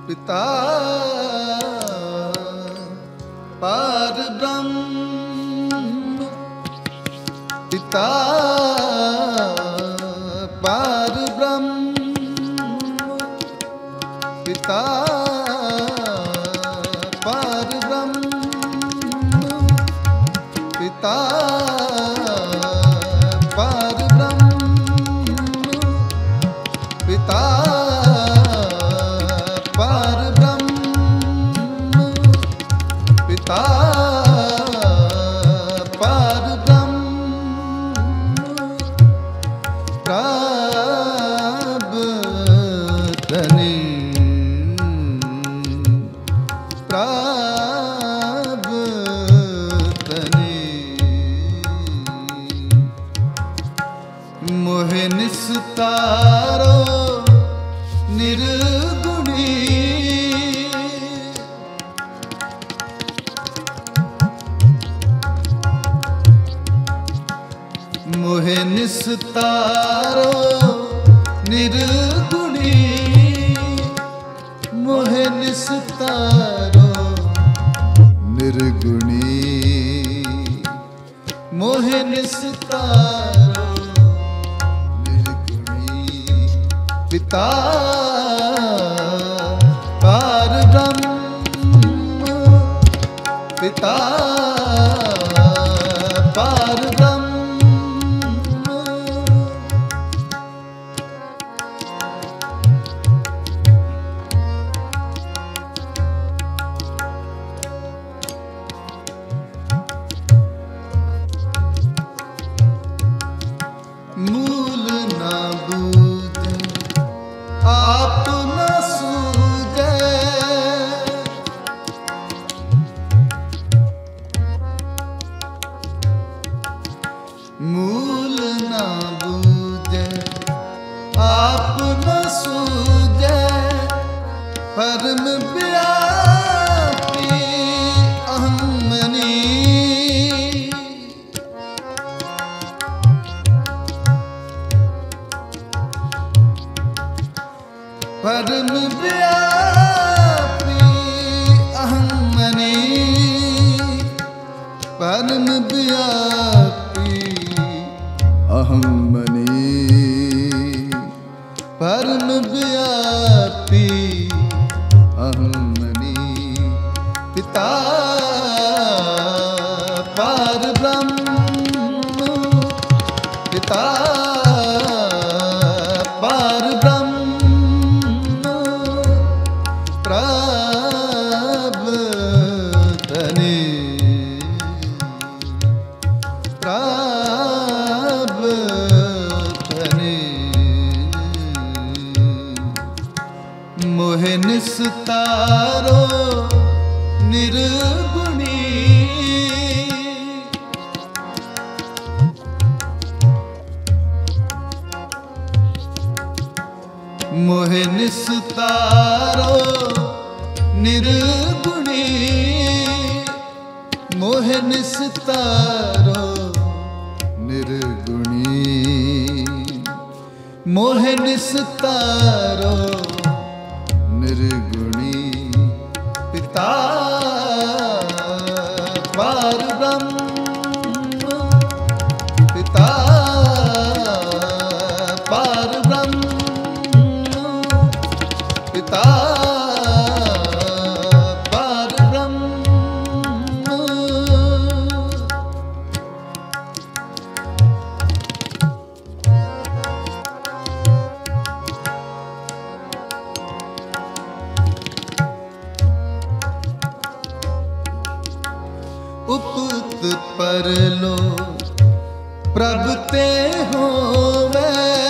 पिता पार ब्रह्म, पिता पार ब्रह्म, पिता पार ब्रह्म, पिता पार ब्रह्म, पिता पार ब्रह्म, पिता पार ब्रह्म, प्राबतनि प्राबतनि मोहे निस्तारो निर्गुणी, मोहे निस्तारो निर्गुणी, मोहे निस्तारो निर्गुणी, मोहे निस्तारो निर्गुणी, पिता पार ब्रह्म, पिता पार ब्रह्म, मूल ना बूझे आप न सूझे, मूल ना बूझे आप न सूझे, परम व्यापी अहम मनी, परम व्यापी अहम मनी, परम व्यापी अहम मनी, परम व्यापी अहम मनी, पिता पार ब्रह्म, पिता पार ब्रह्म, प्राबतनि प्राबतनि मोहे निस्तारो निर्गुणी, मोहे निस्तारो निर्गुणी, मोहे निस्तारो निर्गुणी, मोहे निस्तारो निर्गुणी, पिता पार ब्रह्म, पिता पार ब्रह्म, पिता पार ब्रह्म, उपत परलो प्रभ ते होवे,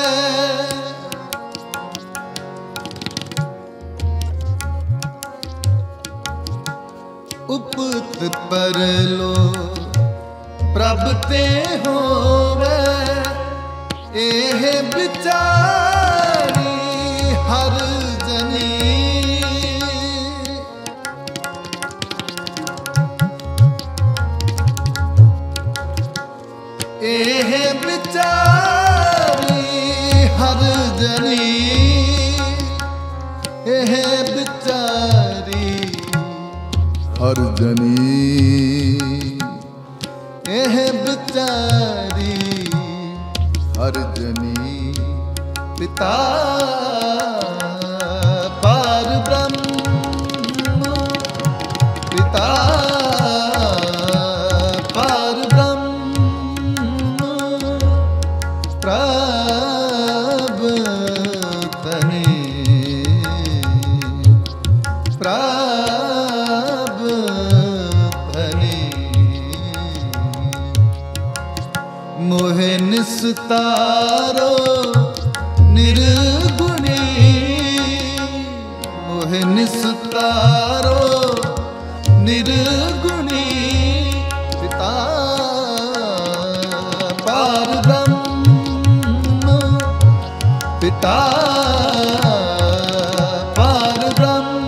उपत परलो प्रभ ते होवे, एह बिचारी हर जनी, एह बिचारी हर जनी, एह बिचारी हर जनी, एह बिचारी हर जनी, पिता पार ब्रह्म, पिता पार ब्रह्म, प्रभ तने, प्रभ तने, मोहे निस्तारो निर्गुणी, मोहे निस्तारो निर्गुणी, पिता पार ब्रह्म, पिता पार ब्रह्म।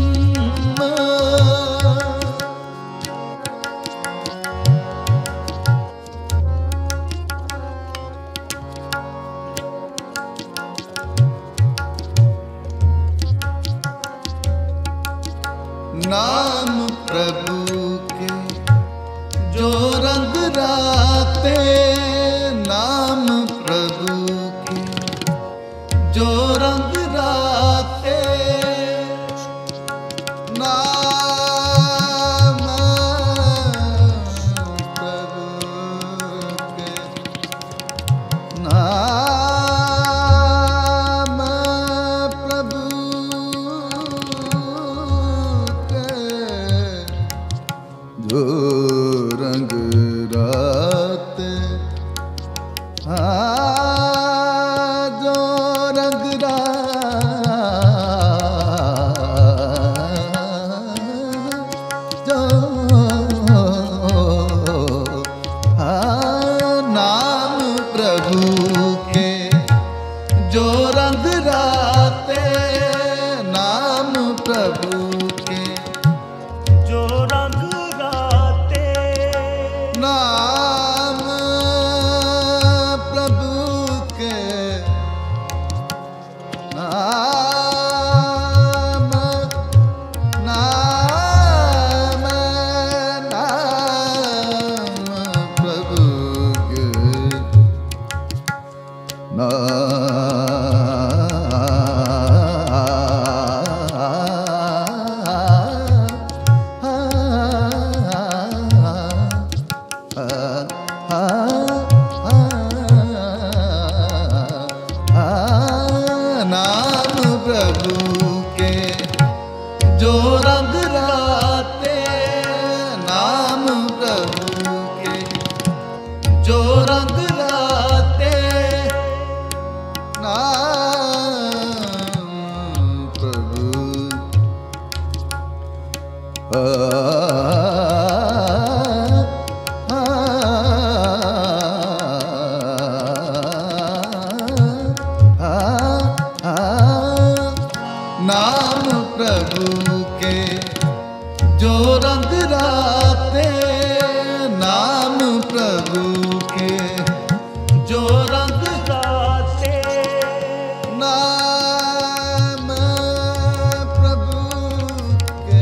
नाम प्रभु के जो रंग राते, नाम प्रभु के जो रंग राते, नाम प्रभु के, नाम प्रभु जो रंग रात, जो रंग रात, जो नाम प्रभु के जो रंग राते, नाम प्रभु के जो रंग राते, नाम प्रभु के, नाम, नाम, नाम प्रभु के, नाम प्रभु के जो रंग राते, नाम प्रभु के जो रंग राते, नाम प्रभु नाम प्रभु के जो रंग राते, नाम प्रभु के जो रंग राते, नाम प्रभु के,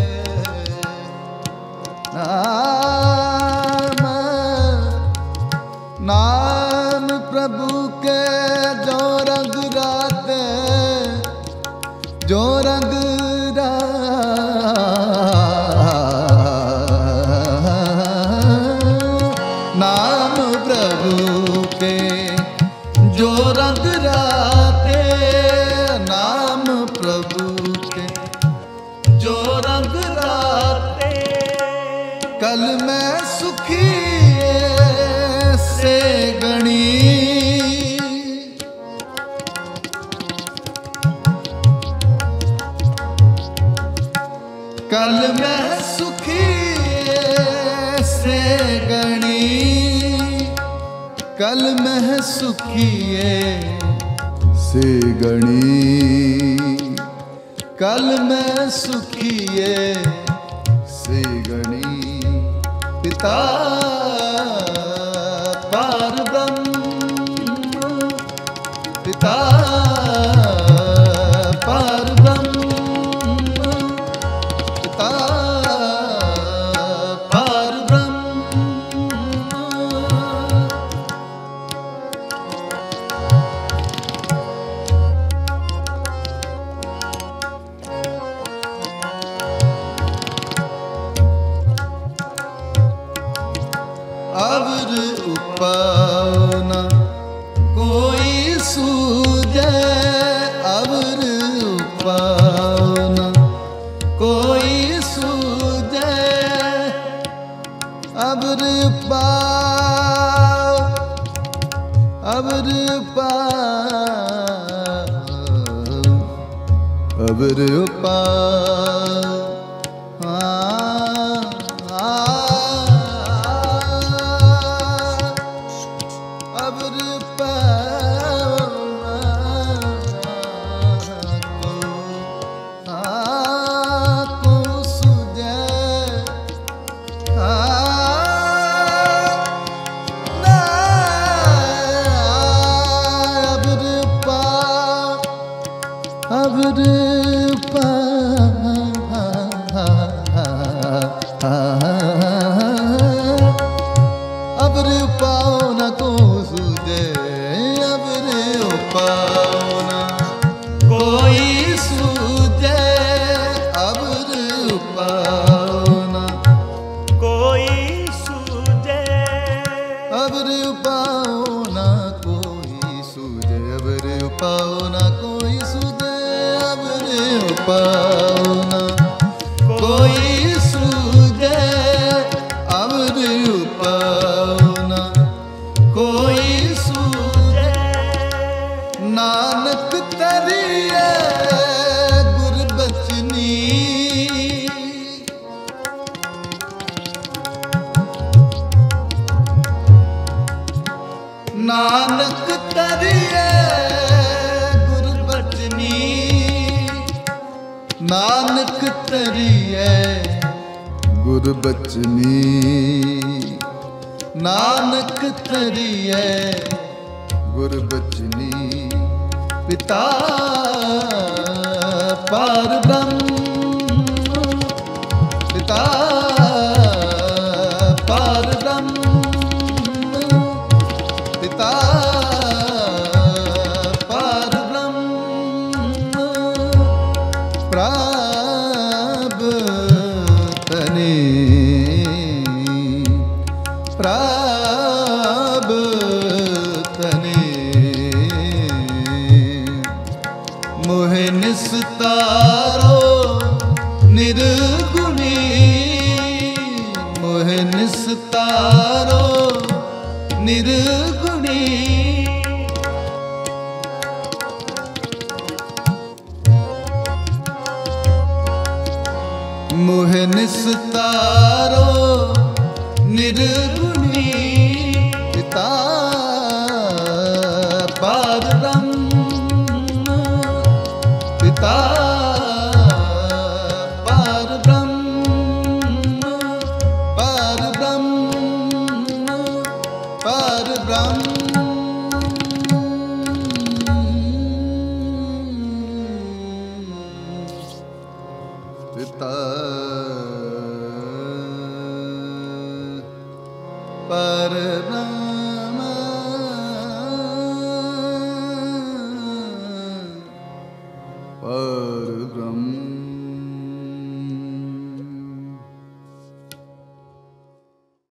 नाम, नाम प्रभु के जो रंग राते, जो रंग नाम प्रभु के जो रंग राते, नाम प्रभु के जो रंग राते, कल मैं सुखी से गणी, कल मैं सुखी से गणी, कल मैं सुखी से गणी, कल मैं सुखी से गणी, पिता पार ब्रह्म, पिता पार ब्रह्म, अवर उपा अवर अबर पाओ न को सूझे अबर पाओ न कोई सूझे अबर पाओ न कोई सूझे अबर पाओ न कोई सूझे अबर पाओ न कोई सूझे अबर पाओ न कोई सूझे अबर पाओ न कोई सूझे नानक तरिए गुरबचनी नानक तरिए गुरबचनी नानक तरिए गुरबचनी नानक तरिए गुरबचनी पिता पार ब्रह्म पिता पार ब्रह्म पिता पार ब्रह्म प्राबतने प्राबतने मोहे निस्तारो निर्गुणी मोहे निस्तारो निर्गुणी मोहे निस्तारो निर्गुणी पिता पार ब्रह्म पिता पार ब्रह्म पार ब्रह्म पार ब्रह्म पिता